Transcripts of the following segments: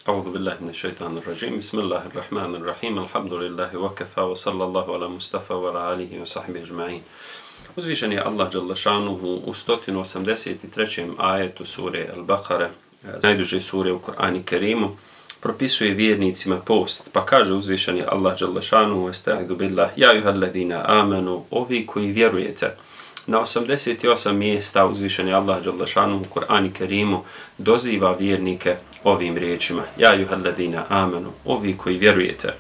أعوذ بالله من الشيطان الرجيم بسم الله الرحمن الرحيم الحمد لله وكفى وصلى الله على مصطفى وعلى آله وصحبه أجمعين. Uzvišen je Allah dželle šanuhu u 183. ajetu sure Al-Baqare, najduže sure u Kur'anu Kerimu, propisuje vjernicima post, pa kaže uzvišen je Allah dželle šanuhu: "Estaizu billah, ja ejuhalladina amanu, ovi koji vjerujete." Na 88 mjesta uzvišen je Allah dželle šanuhu u Kur'anu Kerimu doziva vjernike ovim riječima: "Ja ejuhalladina amanu, ovi koji vjerujete."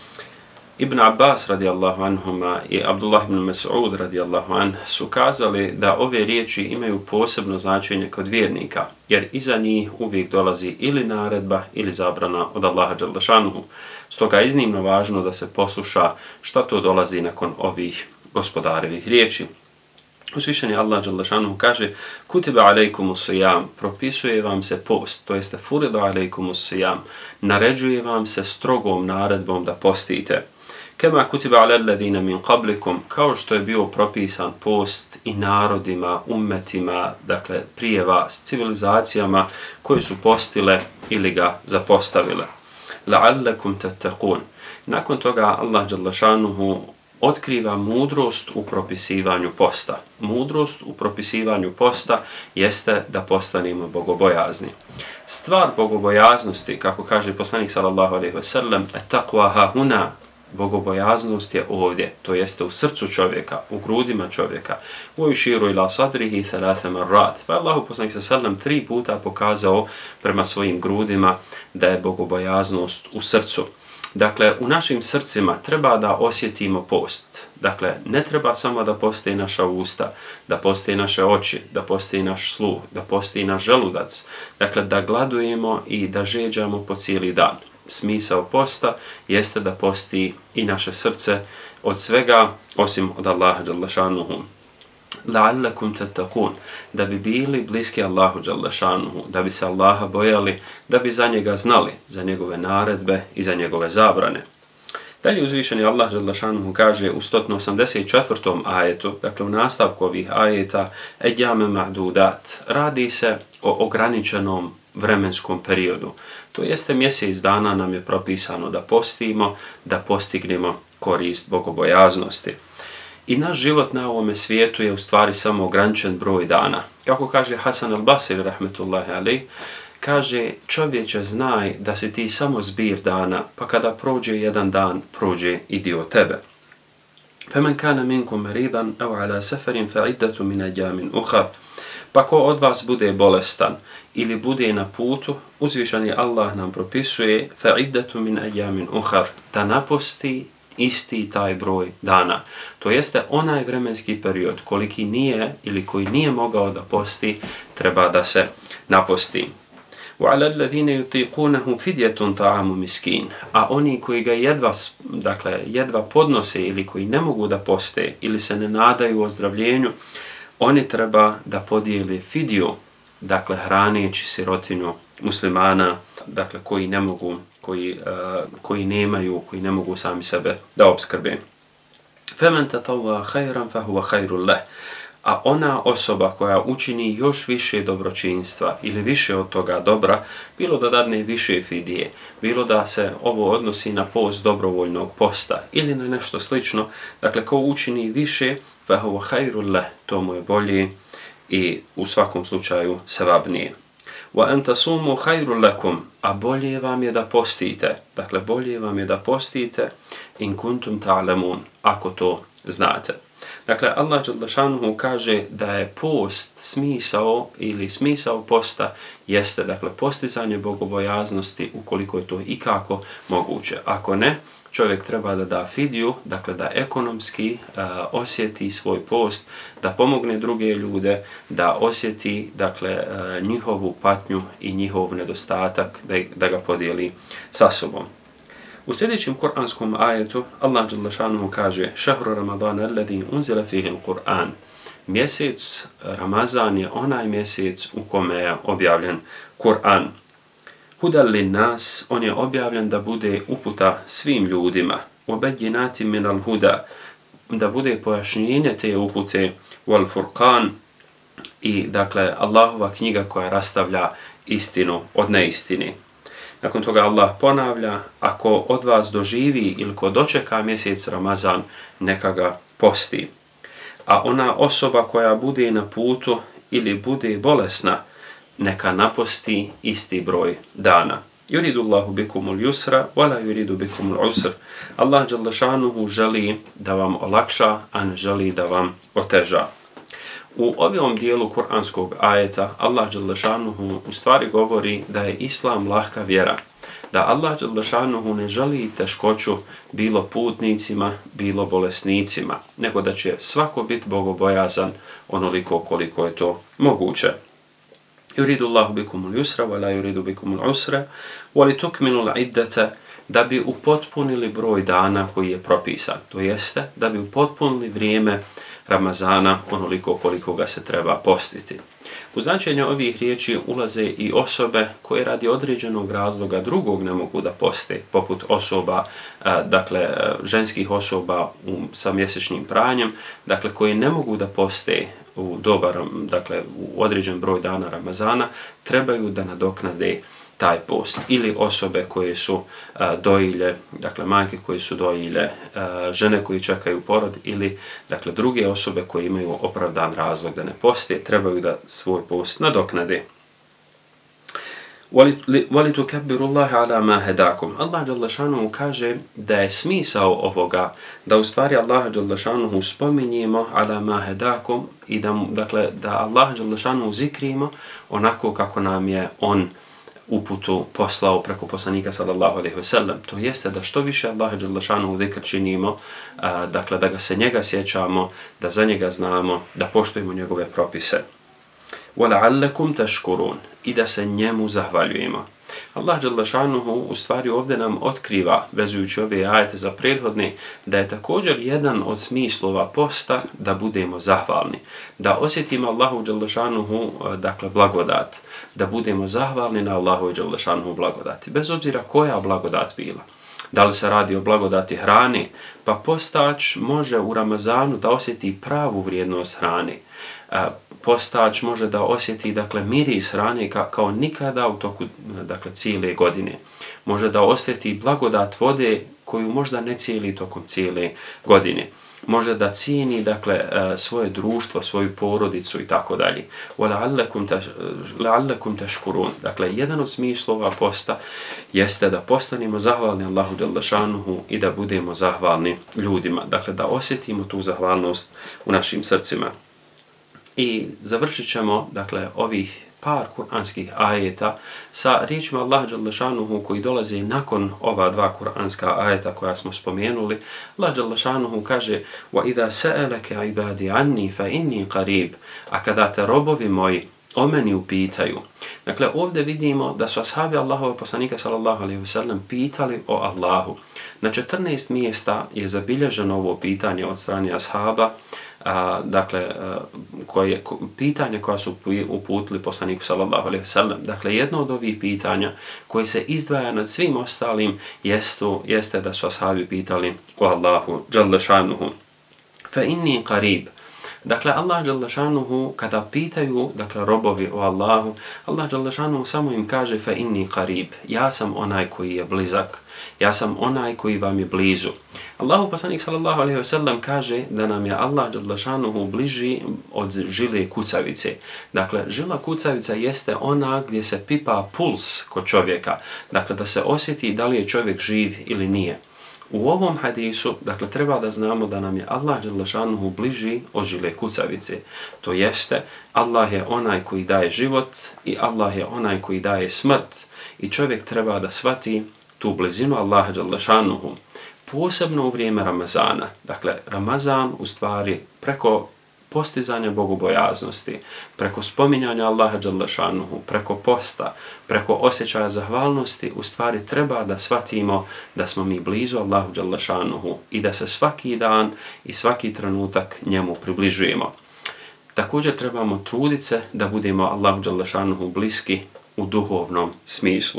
Ibn Abbas radijallahu anhuma i Abdullah ibn Mas'ud radijallahu anh su kazali da ove riječi imaju posebno značenje kod vjernika, jer iza njih uvijek dolazi ili naredba ili zabrana od Allaha dželle šanuhu. Stoga je iznimno važno da se posluša šta to dolazi nakon ovih gospodarevih riječi. Uzvišeni Allah dželle šanuhu kaže: "Kutiba alejkumus siyam", propisuje vam se post, to jeste furida alejkumus siyam, naređuje vam se strogom naredbom da postite. Kema kutiba alel ladina min qablikum, kao što je bio propisan post i narodima, ummetima, dakle prije vas, civilizacijama koje su postile ili ga zapostavile. La'allakum tattaqun. Nakon toga Allah dželle šanuhu otkriva mudrost u propisivanju posta. Mudrost u propisivanju posta jeste da postanemo bogobojazni. Stvar bogobojaznosti, kako kaže poslanik sallallahu alejhi ve sellem, at-taqwa hahuna, bogobojaznost je ovdje, to jeste u srcu čovjeka, u grudima čovjeka. U yushiru ila sadrihi thalatha marrat. Pa Allahu poslanik sallallahu alejhi ve sellem 3 puta pokazao prema svojim grudima da je bogobojaznost u srcu. Dakle, u našim srcima treba da osjetimo post. Dakle, ne treba samo da postoji naša usta, da postoji naše oči, da postoji naš sluh, da postoji naš želudac. Dakle, da gladujemo i da žeđamo po cijeli dan. Smisao posta jeste da posti i naše srce od svega osim od Allaha dželle šanuhu. La'allakum tattaqun, da bi bili bliski Allahu dželle šanuhu, da bi se Allaha bojali, da bi za njega znali, za njegove naredbe i za njegove zabrane. Dalje uzvišeni Allah dželle šanuhu kaže u 184. ajetu, dakle u nastavku ovih ajeta: "Ejame ma'dudat", radi se o ograničenom vremenskom periodu. To jeste mjesec dana nam je propisano da postimo, da postignemo korist bogobojaznosti. I naš život na ovome svijetu je u stvari samo ograničen broj dana. Kako kaže Hasan al-Basri rahmetullahi alejh, kaže: "Čovječe, znaj da si ti samo zbir dana, pa kada prođe jedan dan, prođe i dio tebe. Femen kana minkum maridan aw ala safarin fa iddatu min ayamin ukhar." Pa ko od vas bude bolestan ili bude na putu, uzvišeni Allah nam propisuje fa iddatu min ayamin ukhar, da naposti isti taj broj dana. To jeste onaj vremenski period koliki nije ili koji nije mogao da posti, treba da se naposti. وَعَلَى الَّذِينَ يُطِيقُونَهُ فِدْيَةٌ طَعَامُ مِسْكِينٍ. A oni koji ga jedva podnose ili koji ne mogu da poste ili se ne nadaju ozdravljenju, oni treba da podijeli fidiju, dakle hraneći sirotinju muslimana, dakle koji ne mogu, koji nemaju, koji ne mogu sami sebe da opskrbe. فَمَنْ تَطَوَّعَ خَيْرًا فَهُوَ خَيْرٌ لَهُ. A ona osoba koja učini još više dobročinstva ili više od toga dobra, bilo da dadne više fidije, bilo da se ovo odnosi na post dobrovoljnog posta ili na nešto slično, dakle ko učini više, فَهُوَ خَيْرٌ لَهُ, to mu je bolje i u svakom slučaju sevabnije. وَأَنْ تَصُومُوا خَيْرٌ لَكُمْ, a bolje vam je da postite, dakle bolje vam je da postite, in kuntum ta'lamun, ako to znate. Dakle, Allah dželle šanuhu kaže da je post smisao ili smisao posta jeste, dakle, postizanje bogobojaznosti ukoliko je to ikako moguće. Ako ne, čovjek treba da da fidiju, dakle da ekonomski osjeti svoj post, da pomogne druge ljude, da osjeti, dakle, njihovu patnju i njihov nedostatak, da ga podijeli sa sobom. U sljedećem kuranskom ajetu Allah dželle šanuhu kaže: "Šahru Ramadana alladhi unzila fihi al-Qur'an." Mjesec Ramazan je onaj mjesec u kome je objavljen Kur'an. Hudal lin-nas, on je objavljen da bude uputa svim ljudima. Wa bayyinatin min al-huda, da bude pojašnjenje te upute, wal furqan, i dakle Allahova knjiga koja rastavlja istinu od neistine. Nakon toga Allah ponavlja, ako od vas doživi ili ko dočeka mjesec Ramazan, neka ga posti. A ona osoba koja bude na putu ili bude bolesna, neka naposti isti broj dana. Yuridu Allahu bikumul yusra, wala yuridu bikumul usr. Allah dželle šanuhu želi da vam olakša, a ne želi da vam oteža. U ovom dijelu kuranskog ajeta Allah dželle šanuhu u stvari govori da je Islam lahka vjera. Da Allah dželle šanuhu ne želi teškoću bilo putnicima, bilo bolesnicima, nego da će svako biti bogobojazan onoliko koliko je to moguće. Yuridu Allahu bikumul yusra, wa la yuridu bikumul usra, wa litukmilu al-iddata, da bi upotpunili broj dana koji je propisan. To jeste, da bi upotpunili vrijeme Ramazana onoliko koliko ga se treba postiti. U značenje ovih riječi ulaze i osobe koje radi određenog razloga drugog ne mogu da poste, poput osoba, dakle ženskih osoba sa mjesečnim pranjem, dakle koji ne mogu da poste u dobar, dakle u određen broj dana Ramazana, trebaju da nadoknade taj post. Ili osobe koje su dojilje, dakle majke koje su dojilje, žene koji čekaju porod ili dakle druge osobe koje imaju opravdan razlog da ne poste, trebaju da svoj post nadoknade. وَلِتُكَبِّرُ اللَّهَ عَلَى مَا هَدَاكُمْ. Allah dželle šanuhu kaže da je smisao ovoga da u stvari Allah dželle šanuhu spominjemo ala ma hadakum i da Allah dželle šanuhu zikrimo onako kako nam je on uputu poslao preko poslanika sallallahu alejhi ve sellem. To jeste da što više Allah dželle šanuhu zikr činimo, dakle da ga se njega sjećamo, da za njega znamo, da poštujemo njegove propise. وَلَعَلَّكُمْ تَشْكُرُونَ, i da se njemu zahvaljujemo. Allah dželle šanuhu u stvari ovdje nam otkriva, vezujući ove ajete za prethodne, da je također jedan od smislova posta da budemo zahvalni, da osjetimo Allahu dželle šanuhu, dakle blagodat, da budemo zahvalni na Allahu dželle šanuhu blagodati, bez obzira koja blagodat bila. Da li se radi o blagodati hrane, pa postač može u Ramazanu da osjeti pravu vrijednost hrane. Postač može da osjeti dakle miris hrane kao nikada u toku dakle cijele godine. Može da osjeti blagodat vode koju možda ne cijeli tokom cijele godine. Može da cijeni dakle svoje društvo, svoju porodicu i tako dalje. وَلَعَلَّكُمْ تَشْكُرُونَ. Dakle, jedan od smislova posta jeste da postanemo zahvalni Allahu dželle šanuhu i da budemo zahvalni ljudima. Dakle, da osjetimo tu zahvalnost u našim srcima. I završit ćemo, dakle, ovih par kuranskih ajeta sa riječima Allah dželle šanuhu koji dolaze nakon ova dva kuranska ajeta koja smo spomenuli. Allah dželle šanuhu kaže: وَإِذَا سَأَلَكَ عِبَادِي عَنِّي فَإِنِّي قَرِيبٌ. A kada te robovi moji o meni upitaju. Dakle, ovdje vidimo da su ashabi Allahova poslanika sallallahu alejhi ve sellem pitali o Allahu. Na 14 mjesta je zabilježeno ovo pitanje od strane ashaba, dakle, pitanja koja su uputili poslaniku sallallahu alejhi ve sellem. Dakle, jedno od ovih pitanja koje se izdvaja nad svim ostalim jeste da su ashabi pitali o Allahu dželle šanuhu. Fa inni qarib. Dakle, Allah dželle šanuhu kada pitaju, dakle, robovi o Allahu, Allah dželle šanuhu samo im kaže fa inni qarib. Ja sam onaj koji je blizak. Ja sam onaj koji vam je blizu. Allahu poslanik sallallahu alejhi ve sellem kaže da nam je Allah dželle šanuhu bliži od žile kucavice. Dakle, žila kucavica jeste ona gdje se pipa puls kod čovjeka. Dakle, da se osjeti da li je čovjek živ ili nije. U ovom hadisu, dakle, treba da znamo da nam je Allah dželle šanuhu bliži od žile kucavice. To jeste, Allah je onaj koji daje život i Allah je onaj koji daje smrt. I čovjek treba da shvati tu blizinu Allaha dželle šanuhu. Posebno u vrijeme Ramazana. Dakle, Ramazan u stvari preko postizanja bogobojaznosti, preko spominjanja Allaha dželle šanuhu, preko posta, preko osjećaja zahvalnosti, u stvari treba da shvatimo da smo mi blizu Allahu dželle šanuhu i da se svaki dan i svaki trenutak njemu približujemo. Također trebamo truditi se da budemo Allahu dželle šanuhu bliski u duhovnom smislu.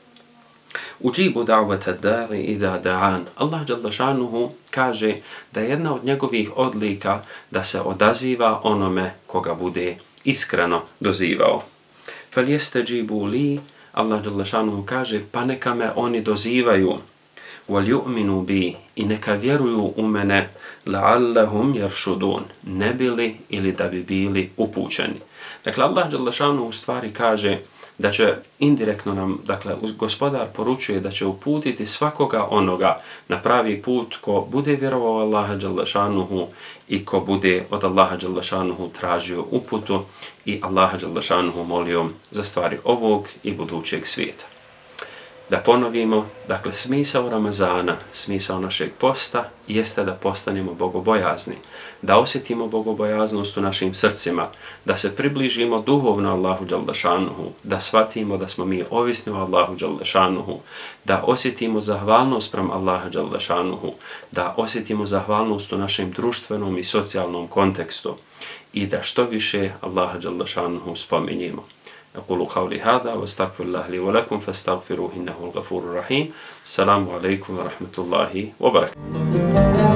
Uđibu da'vata da'i idha da'an. Allah dželle šanuhu kaže da je jedna od njegovih odlika da se odaziva onome koga bude iskreno dozivao. فَلْيَسْتَجِيبُوا لِي Allah dželle šanuhu kaže pa neka me oni dozivaju وَلْيُؤْمِنُوا بِي i neka vjeruju u mene لَعَلَّهُمْ يَرْشُدُونَ ne bili ili da bi bili upućeni. Dakle, Allah dželle šanuhu u stvari kaže da će indirektno nam, dakle, gospodar poručuje da će uputiti svakoga onoga na pravi put ko bude vjerovao Allaha dželle šanuhu i ko bude od Allaha dželle šanuhu tražio uputu i Allaha dželle šanuhu molio za stvari ovog i budućeg svijeta. Da ponovimo, dakle, smisao Ramazana, smisao našeg posta jeste da postanemo bogobojazni, da osjetimo bogobojaznost u našim srcima, da se približimo duhovno Allahu dželle šanuhu, da shvatimo da smo mi ovisni o Allahu dželle šanuhu, da osjetimo zahvalnost prema Allahu dželle šanuhu, da osjetimo zahvalnost u našem društvenom i socijalnom kontekstu i da što više Allaha dželle šanuhu spominjemo. أقول قولي هذا واستغفر الله لي ولكم فاستغفروه إنه الغفور الرحيم. السلام عليكم ورحمة الله وبركاته.